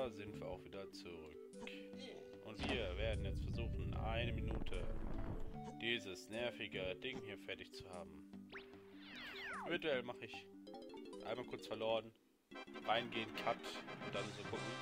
da sind wir auch wieder zurück. Und wir werden jetzt versuchen, 1 Minute dieses nervige Ding hier fertig zu haben. Eventuell mache ich einmal kurz verloren, reingehen, Cut und dann so gucken.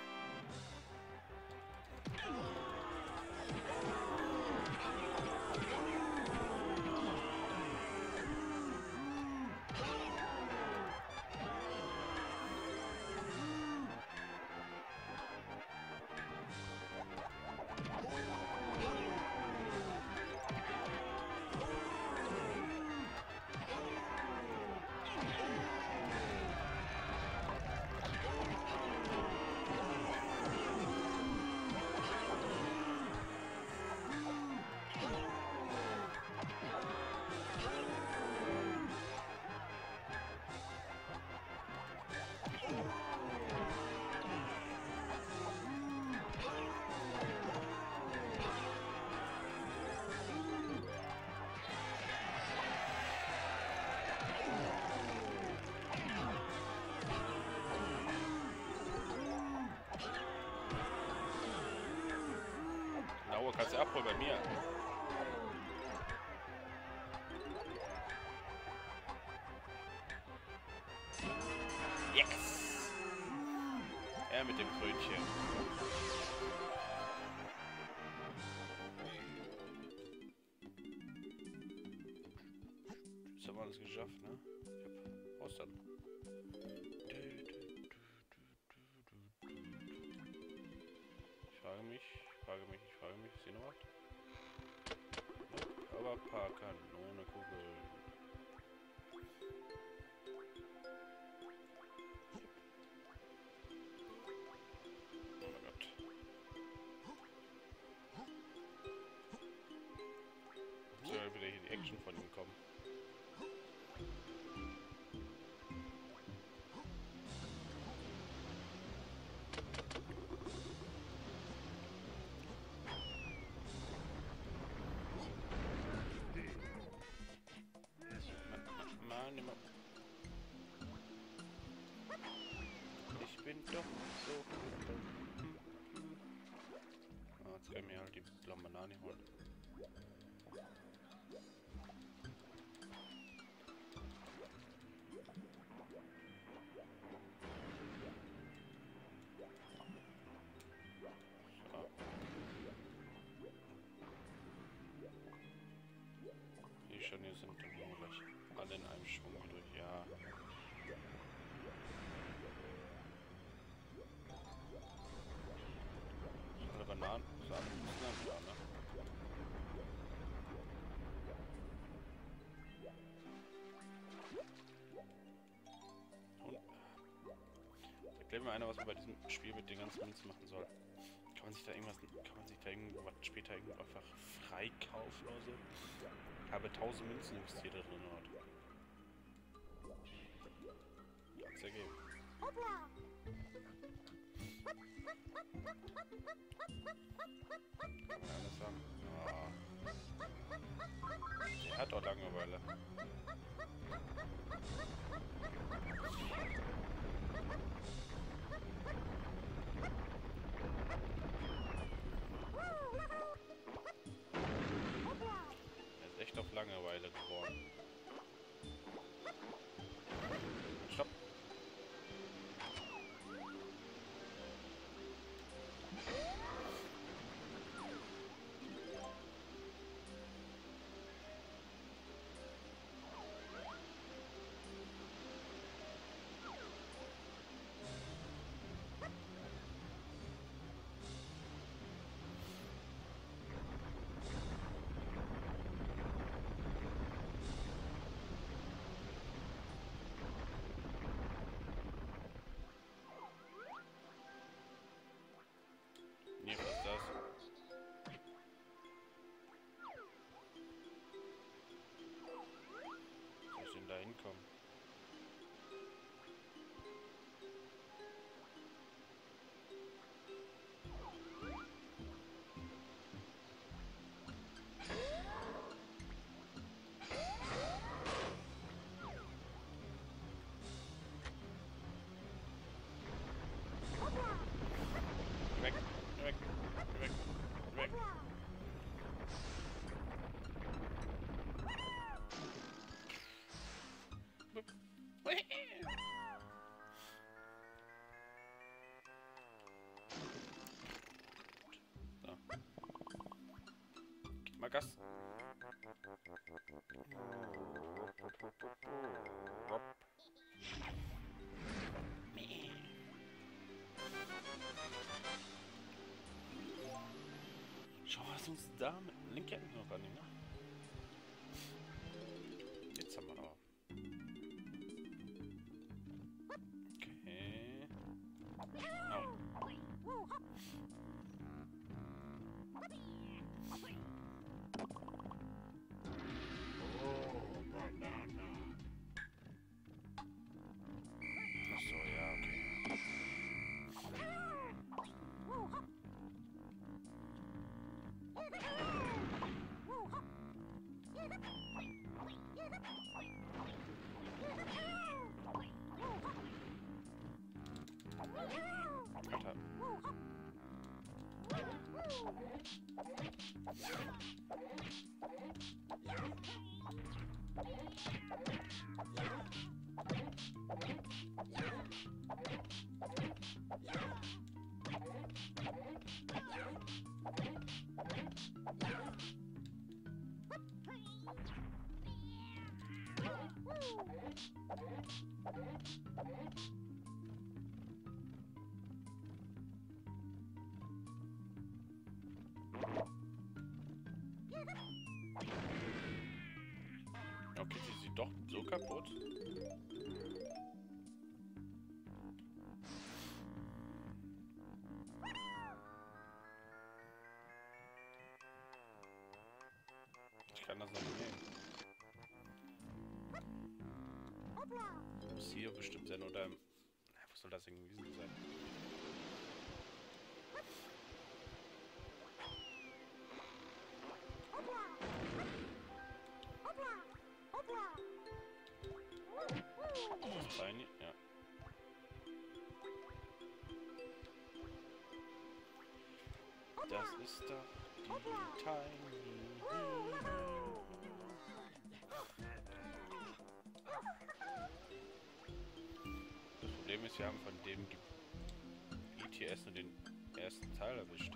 Kannst du abholen bei mir? Yes! Er mit dem Krönchen. Jetzt haben wir alles geschafft, ne? Ich hab Austern. Ich frage mich, ist hier noch was? Nope, aber ein paar Kanonenkugeln. Oh mein Gott. Jetzt soll wieder hier die Action von ihm kommen. Ich bin doch so dumm. Jetzt kann ich mir halt die blauen Bananen holen. So. Die schon hier sind dann gleich alle in einem Schwung durch. Ja. Alle Bananen, so alle Bananen, ja, ne? Und erklärt mir einer, was man bei diesem Spiel mit den ganzen Münzen machen soll. Kann man sich da irgendwas später irgendwo einfach freikaufen oder so? Ich habe 1000 Münzen investiert da drin, oder? Hat's ergeben. Kann man alles sagen? Ja. Er hat auch Langeweile. Er ist echt auf Langeweile geworden. Stopp! mal Gas. Schau, was uns da mit Link kennen wir noch gar nicht, ne? Jetzt haben wir aber. Okay. Oh. Achso, ja, okay. Alter. Okay, sie sieht doch so kaputt. Ich kann das noch nicht nehmen. Muss hier bestimmt sein, oder? Wo soll das irgendwie sein? Das Bein, ja. Das ist doch die Tiny. Das Problem ist, wir haben von dem ETS nur den ersten Teil erwischt.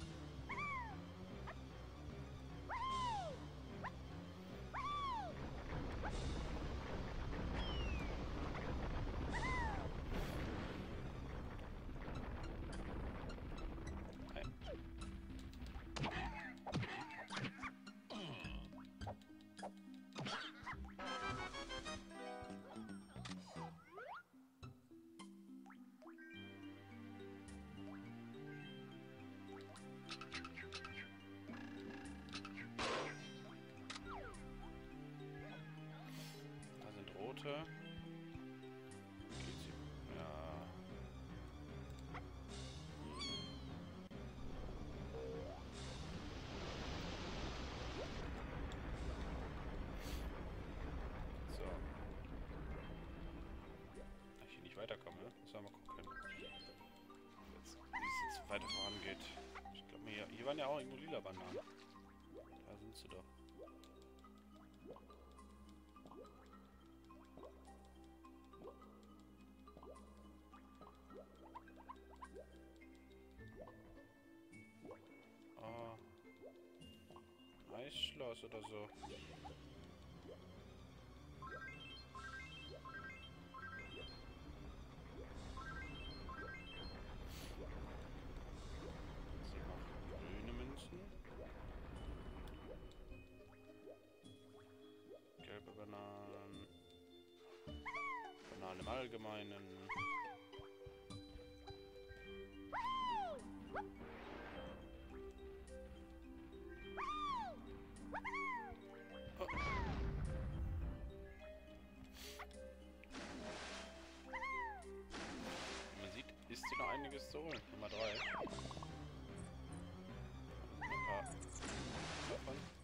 Rote. Ja. So. Ich hier nicht weiterkomme, ne? Müssen wir mal gucken. Jetzt, wie es jetzt weiter vorangeht. Ich glaube, hier waren ja auch irgendwo lila Bananen. Da sind sie doch. Eisschloss oder so. So, noch grüne Münzen. Gelbe Bananen. Bananen im Allgemeinen. Ist hier noch einiges zu holen. Nummer 3. Ein paar davon.